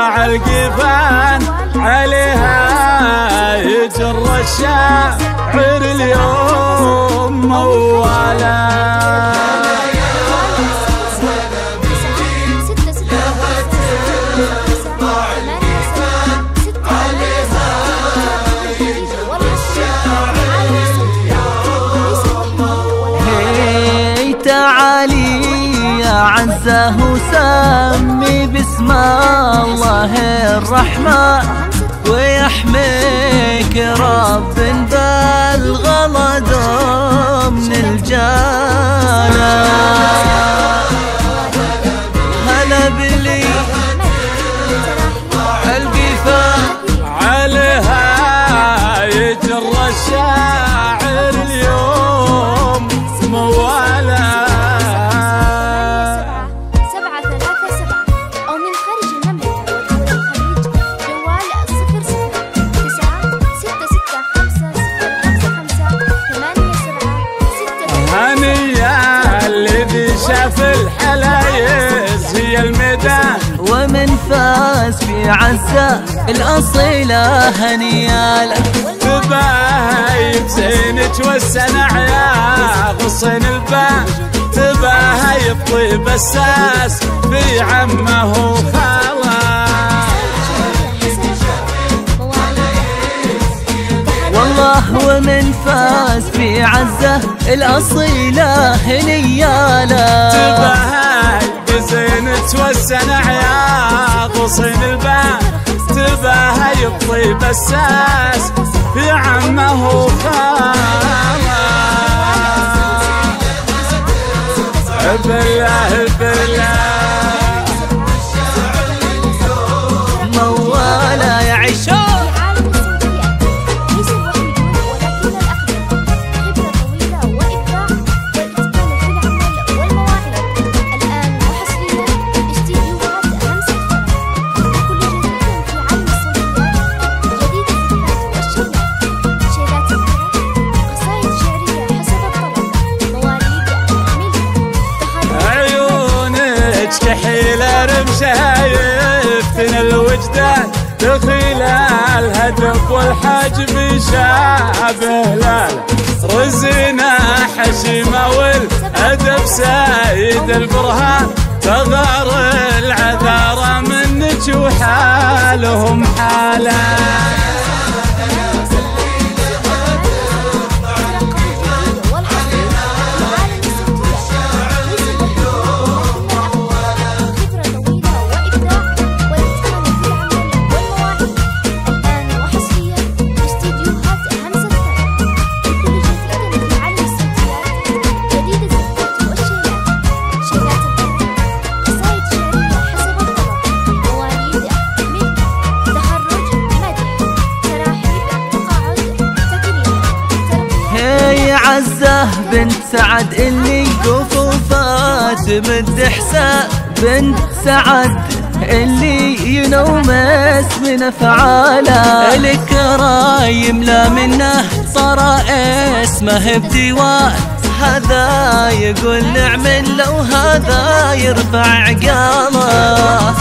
مع القفان عليها يجر الشاعر اليوم موالا. تعالي يا عزة وسمي باسم الله الرحمن ويحميك رب بالغلط من الجانا. هلا بلي القفا عليها يجر الشاعر اليوم موالا. شاف الحلايز هي الميدان ومن فاز في عزة الأصيلة هنياله. تباهي بزينك والسنع يا غصن البان تباهي بطيب الساس في عمه وخاله. والله ومن فاز في عزة الأصيلة هنياله. تباهي بزينك والسنع يا غصن البان تباهي بطيب الساس في عمه وخاله. بالله بالله موالا يعيشون. كحيل رمشايفتنا الوجدان دخيل الهدف والحجم شابه لاله. رزنا حشيمه والادب سيد البرهان تغار العذارى منك وحالهم حاله. عزة بنت سعد اللي قفوفات بنت حساء بنت سعد اللي ينوم اسم افعاله. الكرايم لا منه صار اسمه بديوان هذا يقول نعم لو هذا يرفع عقاله.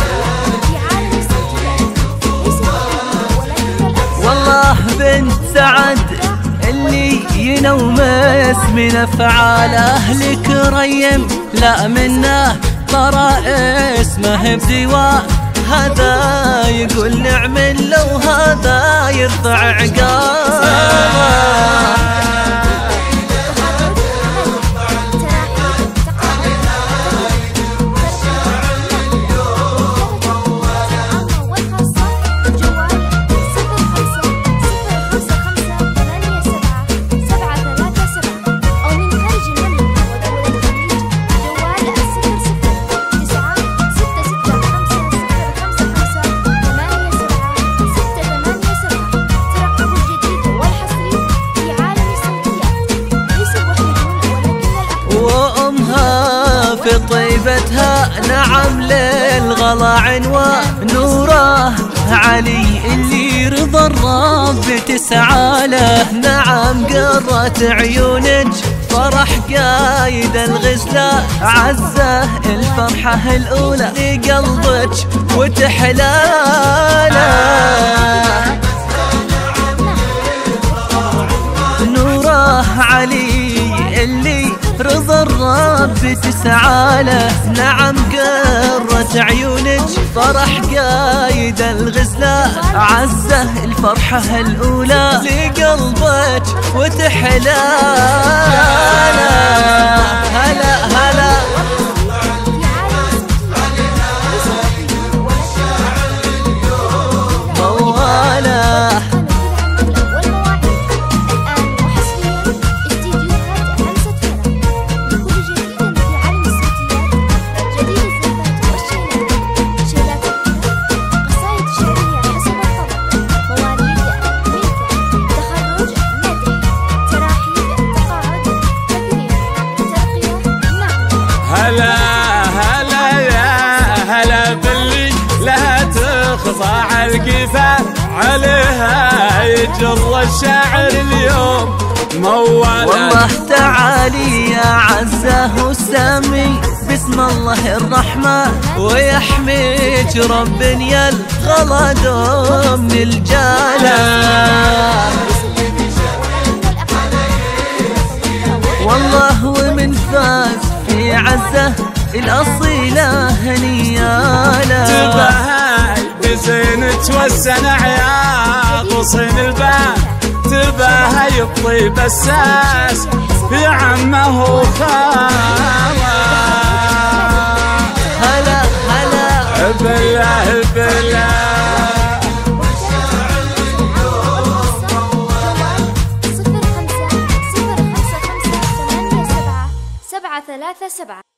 والله بنت سعد اللي ينوم اسم افعاله. الكريم لا منه طرى اسمه بديوان هذا يقول نعم لو هذا يرفع عقاله. في طيبتها نعم للغلا عنوان نوره علي اللي رضا الرب تسعى له. نعم قرت عيونك فرح قايد الغيب الغزلان عزه الفرحة الأولى لقلبك وتحلاله. نوره علي اللي رضا الرب تسعاله، نعم قرة عيونك فرح قايد الغزلان عزه الفرحة الأولى لقلبك وتحلاله. هلا هلا طواله. هلا هلا يا هلا باللي لها تخضع القفا عليها يجر الشاعر اليوم مولا. والله تعالي يا عزه السامي بسم الله الرحمن ويحميك رب يا الغلا دوم الجاله. والله ومن فاز في عزه الأصيلة هنياله. تباهي بزينة والسنع يا غصين البان، تباهي بطيب الساس في عمه وخاله. هلا هلا بالله بالله 737